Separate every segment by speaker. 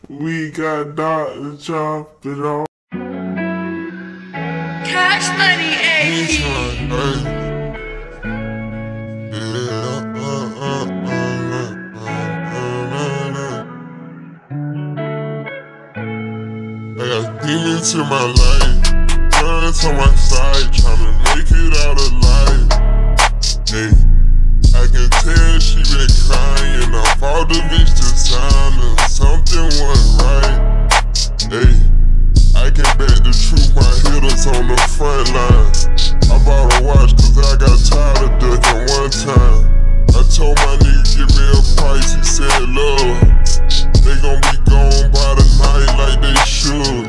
Speaker 1: We got Dr. Chop it off.
Speaker 2: Cash Money, AP.
Speaker 1: I got demons in my life, guns on my side, tryna make it out alive. Hey, I can tell she been crying off all the bitch designer. Something wasn't right. Hey, I can bet the truth, my hitters on the front line. I bought a watch cause I got tired of ducking one time. I told my nigga give me a price, he said love. They gon' be gone by the night like they should.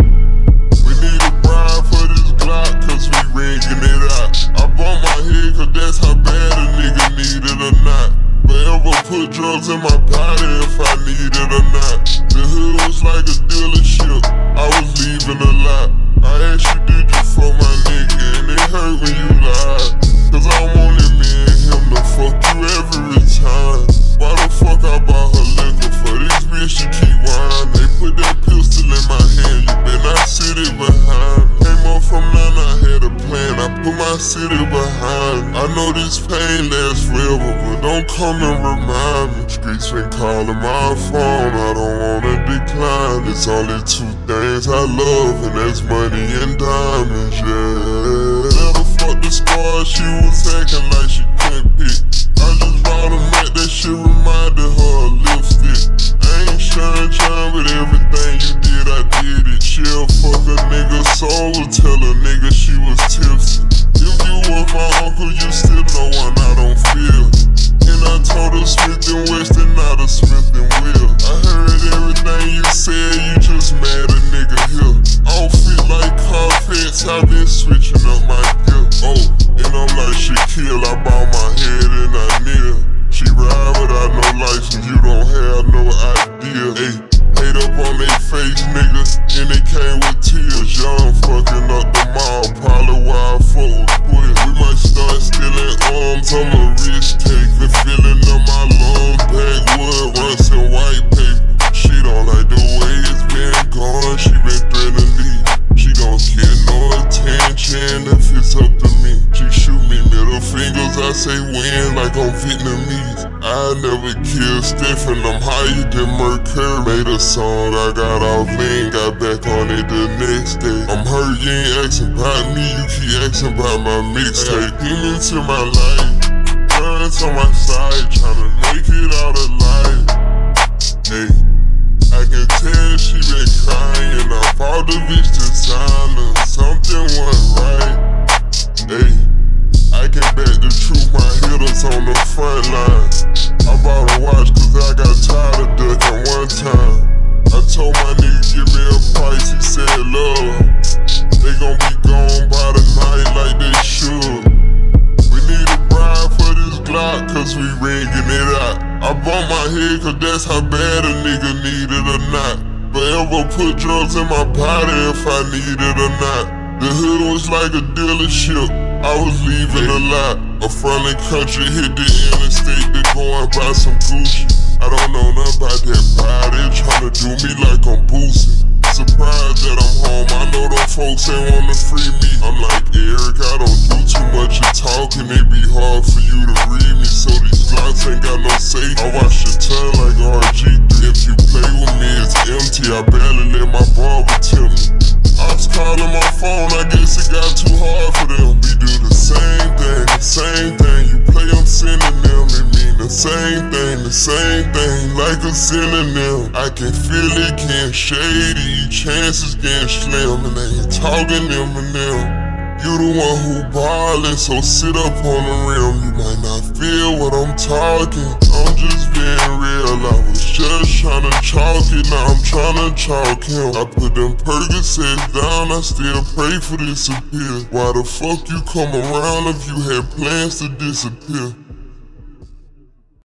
Speaker 1: We need a bride for this Glock cause we ringing it out. I bump my head cause that's how bad a nigga need it or not. Forever put drugs in my body if I need it or not. The hood was like a dealership, I was leaving a lot. I asked you did you for my nigga and it hurt when you lied. Cause I wanted me and him to fuck you every time. Why the fuck I bought her liquor for this bitch to keep whining? They put that pistol in my hand, you better not sit it behind. Came up from none, I had a plan, I put my city behind. I know this pain lasts forever, but don't come and remind me. Streets been calling my phone, I don't wanna decline. It's only two things I love, and that's money and diamonds, yeah. Never fucked the squad, she was acting like she couldn't pick. I just bought a mat, that shit reminded her of lipstick. I ain't sharing time, but everything you did, I did it. She'll fuck a nigga soul, tell a nigga she was tipsy. If you was my uncle, you still know one I don't feel. And I told her Smith and Weston, not a Smith and Will. I heard everything you said, you just mad a nigga here. I don't feel like Carfax, I've been switching up my gear. Oh, and I'm like Shaquille, I bow my head and I kneel. She ride without no license, you don't have no idea. Hey, hate up on they face, nigga, and it came with tears. Young fucking up the mall, probably why I fuck with quit. We might start stealing arms, I'm a risk taker. Feeling up my lungs, backwood, runs in white paper. She don't like the way it's been going, she been threatening to leave. She don't get no attention if it's up to me. She shoot me middle fingers, I say win like I'm Vietnamese. I never killed Stephen, I'm higher than Mercury. Made a song, I got off lean, got back on it the next day. I'm hurt, you ain't asking about me, you keep asking about my mixtape. Demons in my life, guns on my side, tryna make it out alive. Hey, I can tell she been crying off all the bitch designer. Something wasn't right. Hey, I can bet the truth, my hitters on the front line. I bought a watch cause I got tired of ducking one time. I told my nigga give me a price, he said love. They gon' be gone by the night like they should. We need a bride for this Glock cause we ringing it out. I bump my head cause that's how bad a nigga need it or not. Forever put drugs in my body if I need it or not. The hood was like a dealership, I was leaving a lot. A friendly country hit the interstate to go and buy some Gucci. I don't know nothing about that pride, they tryna do me like I'm boosting. Surprised that I'm home, I know them folks ain't wanna free me. I'm like Eric, I don't do too much of talking, it be hard for you to read me. So these Glocks ain't got no safe, I watch your tongue like RG3. If you play with me, it's empty, I barely let my barber tell me. I was calling my phone, I guess it got too hard for them. We do the same thing, the same thing. You play, I'm sending them, it mean the same thing, like a synonym. I can feel it getting shady, chances getting slim, and they ain't talking them and them. You the one who ballin', so sit up on the rim. You might not feel what I'm talking, I'm just being real. I was just tryna chalk it, now I'm tryna chalk him. I put them Percocets down, I still pray for this appeal. Why the fuck you come around if you had plans to disappear?